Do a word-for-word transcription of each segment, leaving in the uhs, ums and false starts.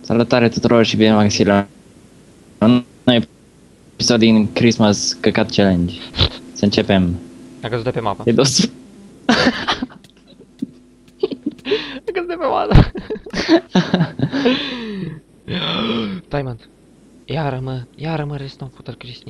Salutare tuturor și bine v-am găsit la un nou episod din Christmas Căcat Challenge. Să începem. A căzut de pe mapă. E dos. A căzut de pe mapă. Diamond. Iară mă, iară mă restă un puter Cristi.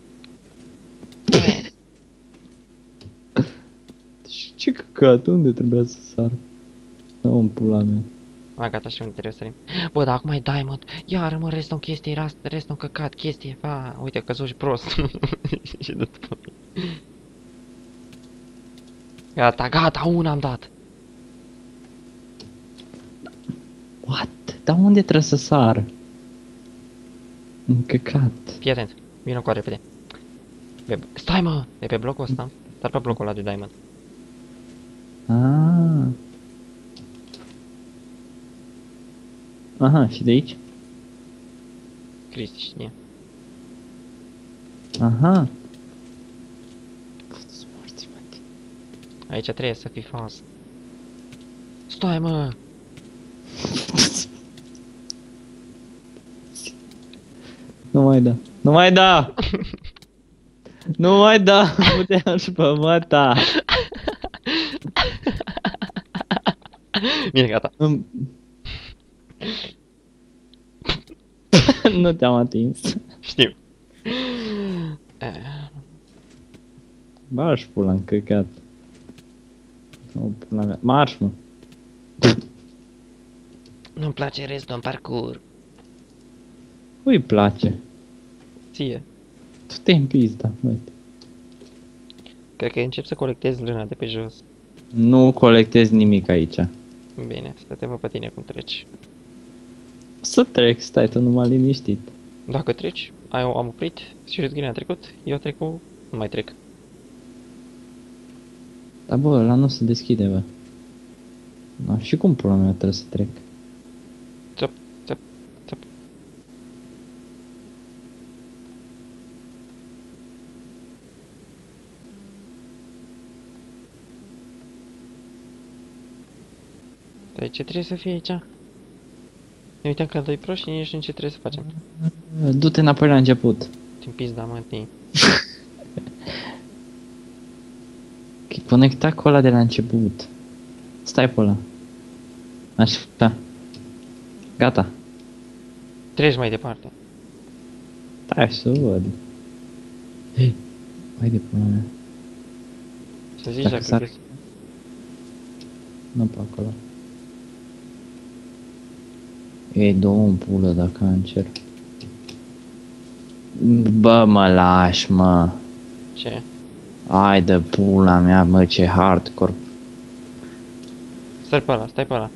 Ce căcat? Unde trebuia să sar? Nu, în pula mea. A, gata, și unde trebuie să sărim. Bă, dar acum e Diamond. Iară mă, restă un chestie, restă un căcat, chestie. Pa, uite, a căzut și prost. Și de tot. Gata, gata, una am dat. What? Dar unde trebuie să sar? În căcat. Fii atent, vină cu repede. Pe... Stai mă, e pe blocul ăsta. Sar pe blocul ăla de Diamond. Ah. Aha, și de aici? Cristi știe. Aha. Putu-ți morți, mă. Aici trebuie să fii fast. Stai mă! Nu mai da. Nu mai da! Nu mai da! Puteam și pe măta! Bine, gata. Nu te-am atins. Știu. Bași pula în căcat. Nu, pula mea. Marș, mă. Nu-mi place restul în parcurs. Cui place? Ție. Tu te în pizda, uite. Cred că încep să colectezi lâna de pe jos. Nu colectezi nimic aici. Bine, să te văd pe tine cum treci. Să trec, stai tu numai liniștit. Dacă treci, ai, am oprit, și Red a trecut, eu trec cu... nu mai trec. Dar bă, ăla nu se deschide, bă. Da, și cum pula mea trebuie să trec? Țăp, țăp, țăp. Dar ce trebuie să fie aici? Ne uităm că doi proști și nici nu ce trebuie să facem. Du-te înapoi la început. Din pizda, mă, tii. E conectat cu ăla de la început. Stai pe ăla. Așa. Gata. Treci mai departe. Stai să văd. Hei, hai de pula mea. Să zici Dacă dacă s-ar- crezi. Nu pe acolo. Ei, două în pulă dacă cancer. Bă, mă lași, mă. Ce? Ai de pula mea, mă, ce hardcore. Stai pe ăla, stai pe ăla.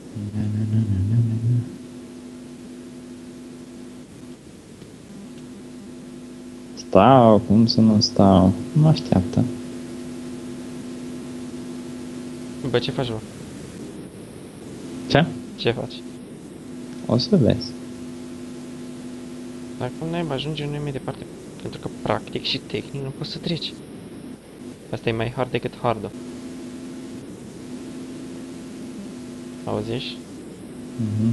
Stau, cum să nu stau? Nu așteaptă. Bă, ce faci, bă? Ce? Ce faci? O să vezi. Dacă nu ajunge noi mai departe. Pentru că practic și tehnic nu poți să treci. Asta e mai hard decât hard. Auziși? Mhm.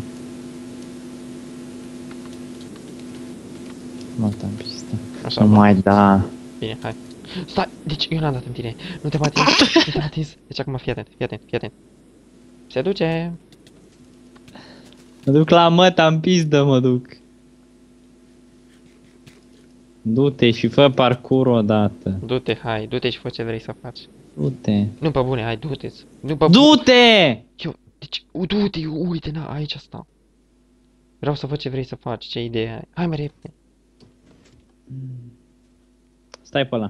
Mă, te-am pistă. Așa, Nu bă. mai da. Bine, hai. Stai! Deci eu n-am dat în tine. Nu te-am atins. Nu te-am atins. Deci acum fii atent, fii atent, fii atent. Se duce. Mă duc la măta în pizdă, mă duc. Du-te și fă parcurs odată. Du-te, hai, du-te și fă ce vrei să faci. Du-te. Nu pe bune, hai, du-te. Nu pe Du-te! Eu, deci, u- du-te, uite, na, aici stau. Vreau să văd ce vrei să faci, ce idee ai. Hai mai repede. Stai pe ăla.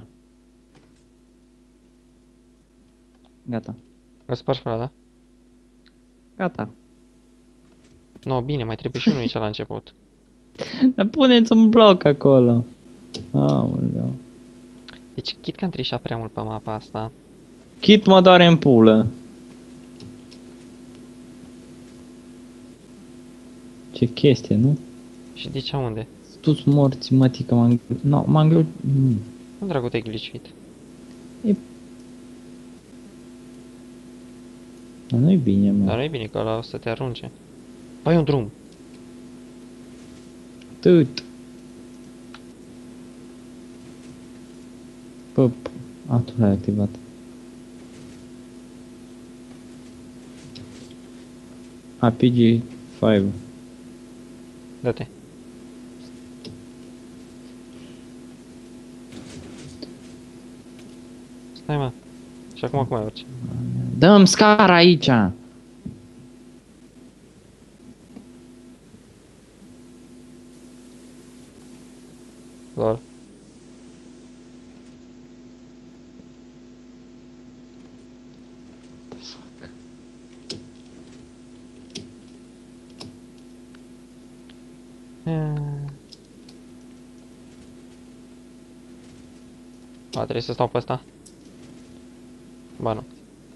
Gata. O spargi pe ăla, da? Gata. No, bine, mai trebuie și unul aici la început. Dar puneți un bloc acolo. Aoleu. Deci, chit că am trișat prea mult pe mapa asta. Chit mă doare în pulă. Ce chestie, nu? Și de ce unde? Tu-ți morți, mătică, m-am... No, m-am glu... Mm. Cum dracu te-ai glitchuit? Dar nu-i bine, mă. Dar nu e bine că ăla o să te arunce. Păi un drum. Tut. Păp. A, tu l-ai activat. A, P G cinci. Dă-te. Stai, mă. Și acum cum mai urci? Dă-mi scara aici! Lol. A, trebuie să stau pe ăsta? Ba nu.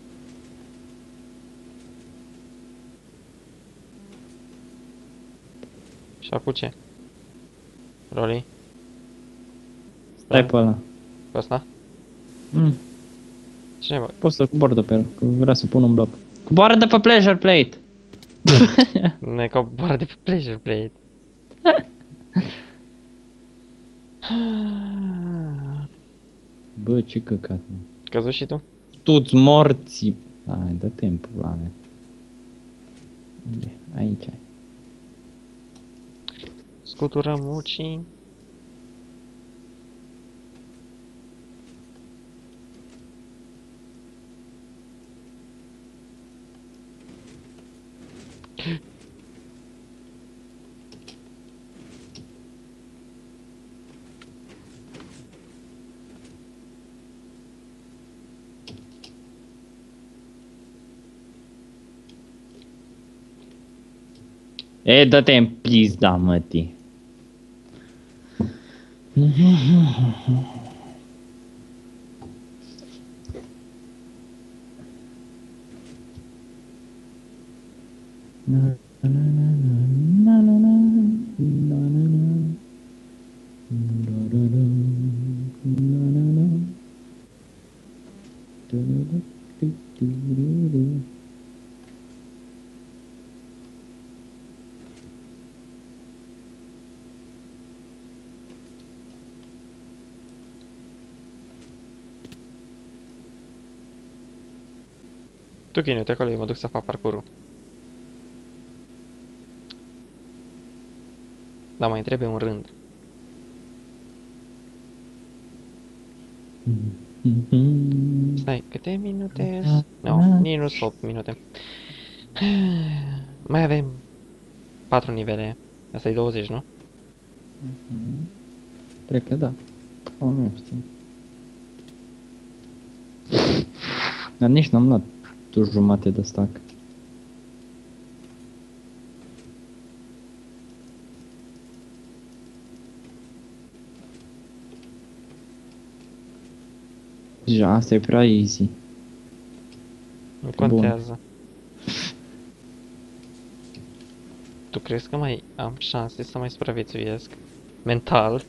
Și acum ce? Roli? Stai pe ăla. Pe ăsta? Mm. Ce bă? Poți să cobor de pe el, că vrea să pun un bloc. Coboară de pe pleasure plate! Nu e ca boară de pe pleasure plate. Bă, ce căcat, mă. Căzut și tu? Tu-ți morți! Hai, dă timpul la mea. Unde? Aici ai. Scuturăm mucii. E, dă-te în pizda, mătii. Tu chinuie-te acolo, eu mă duc să fac parcurul. Dar mai trebuie un rând. Stai, câte minute? No, nici nu sunt opt minute. Mai avem patru nivele. Asta e douăzeci, nu? Cred că da. O, nu știu. Dar nici n-am luat tu jumate de stack. Deja, asta e prea easy. Nu Bun. contează. Tu crezi că mai am șanse să mai supraviețuiesc? Mental?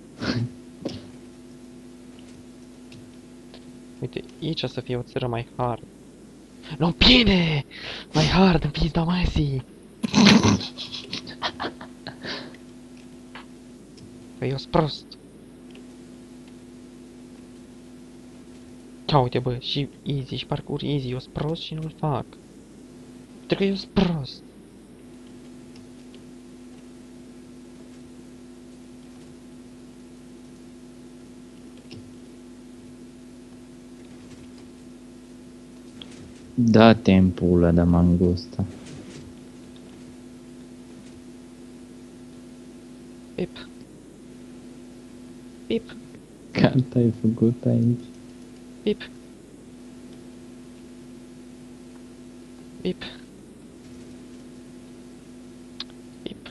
Uite, aici o să fie o țară mai hard. Nu, bine! Mai hard, în pizda măsii! Că eu sunt prost. Ia uite, bă, și easy, și parcur easy, eu sunt prost și nu-l fac. Pentru că eu sunt prost. Da timpul de mangusta. Pip. Pip. Cât ai făcut aici? Pip. Pip. Pip.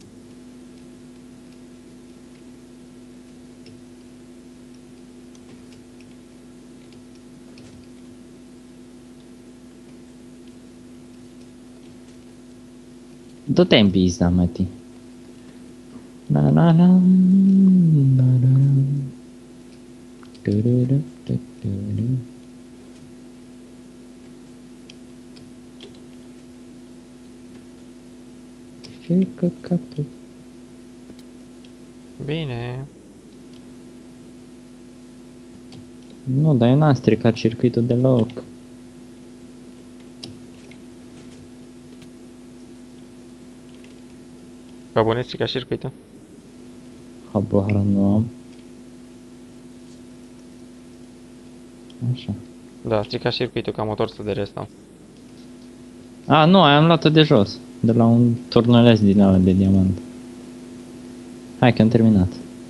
Du-te în pizda, mătii. Na na na na na na. Du-du-du, du-du-du. Ce căcatul. Bine. Nu, dar eu n-am stricat circuitul deloc. Ca bune strica circuitul. Habar nu am. Așa. Da, strica circuitul ca motor să de rest am. A, nu, am luat-o de jos. De la un tornăleț din ăla de diamant. Hai că am terminat.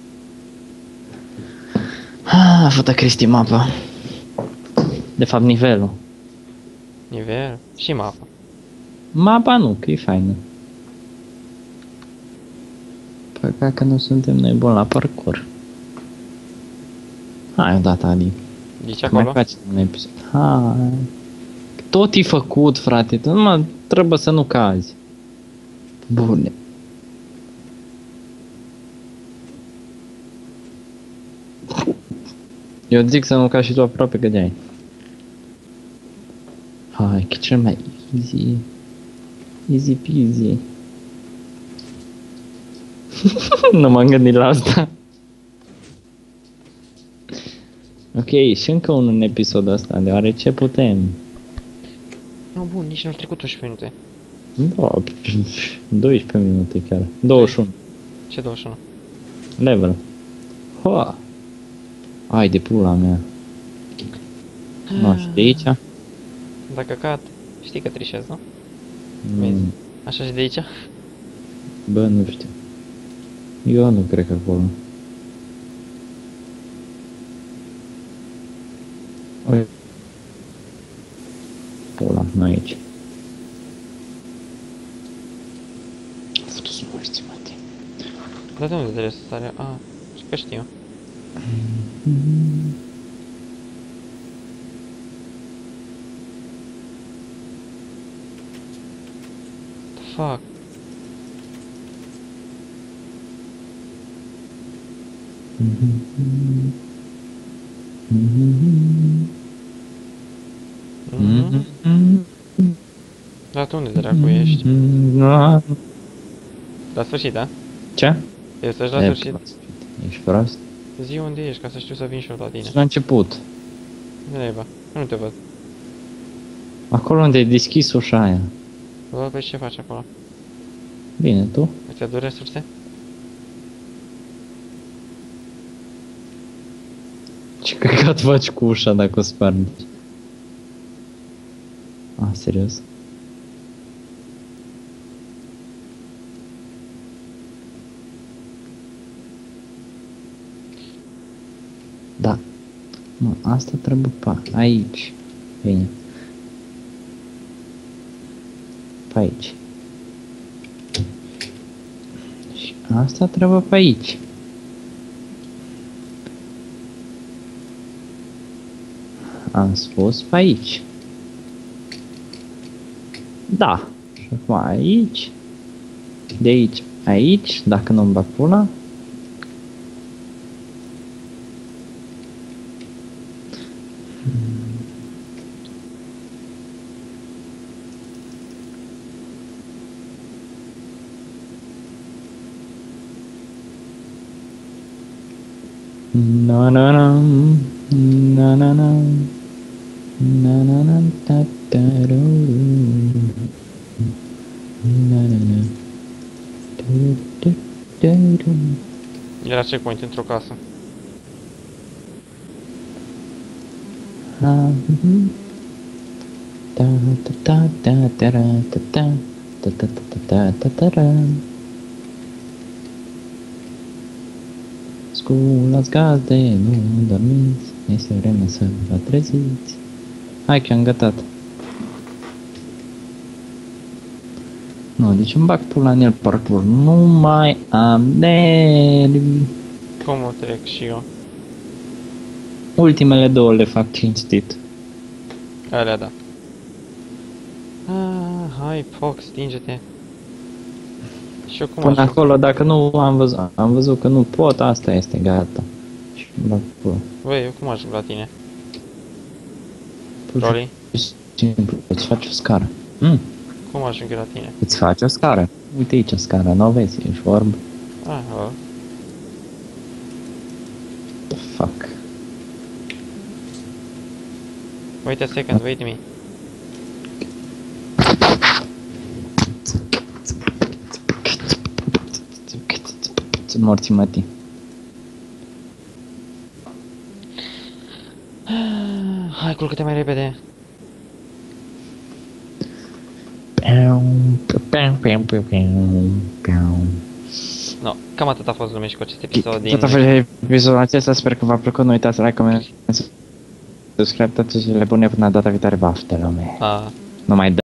Ah, a făcut Cristi mapa. De fapt, nivelul. Nivel și mapa. Mapa nu, că e faină. Păcat că nu suntem noi buni la parcurs. Hai odată, Adi. Zici Că mai acolo? facem un episod. Hai. Tot e făcut, frate. Tu numai trebuie să nu cazi. Bune. Eu zic să nu cazi și tu aproape că de-ai. Hai, că cel mai easy. Easy peasy. Nu m-am gândit la asta. Ok, și încă unul în episodul ăsta, deoarece putem. Nu, bun, nici n-au trecut unsprezece minute. Da, doisprezece minute chiar. douăzeci și unu. Ce douăzeci și unu? Level. Hoa. Ai de pula mea. Nu știu, de aici? Dacă cad, știi că trișez, nu? Mm, Așa și de aici? bă, nu știu. Eu nu cred că acolo. Oi. Pula, nu aici. Fătu să mă știi, mă, tine. Dar de unde trebuie să sare? A, și că știu. The fuck? Mhm. Dar tu unde dracu ești? Nu. La sfârșit, da? Ce? Ești la E, sfârșit? prost. Ești prost? Zi unde ești, ca să știu să vin și eu la tine. Și la început. Neba, nu te văd. Acolo unde ai deschis ușa aia. Văd pe ce faci acolo. Bine, tu? Îți aduc resurse? Ce căcat faci cu ușa dacă o spargi? A, serios? Da. Nu, asta trebuie pe aici. Bine. Pe aici. Și asta trebuie pe aici. Am spus pe aici. Da. Și acum aici. De aici, aici, dacă nu-mi bag pula. Na na na na na na na na na ta ta ru na na na tu tu tu tu. Era checkpoint într-o casă. Ha mhm. Ta ta ta ta ta ra, ta ta ta ta ta ta ta ta ra. Sculați gazde, nu dormiți, este vreme să vă treziți. Hai că am gătat. Nu, deci îmi bag pula în el parcurs. Nu mai am nervi. Cum o trec și eu? Ultimele două le fac cinstit. Alea da. Ah, hai, Fox, stinge-te. Și eu cum Până ajung? acolo, dacă nu am văzut, am văzut că nu pot, asta este, gata. Și îmi bag pula. Băi, eu cum ajung la tine? Pur Rolly, și simplu, îți faci o scară. Mm, cum ajung eu la tine? îți faci o scară. Uite aici scara, nu o vezi, ești orb. Ah, oh. the fuck? Wait a second, wait me. Morți mătii. Hai, culcă-te mai repede. No, cam atât a fost lume și cu acest episod din... Tot a fost episodul acesta, sper că v-a plăcut, nu uitați să like, comment, subscribe, toate cele bune până data viitoare, baftă lume. A... Nu mai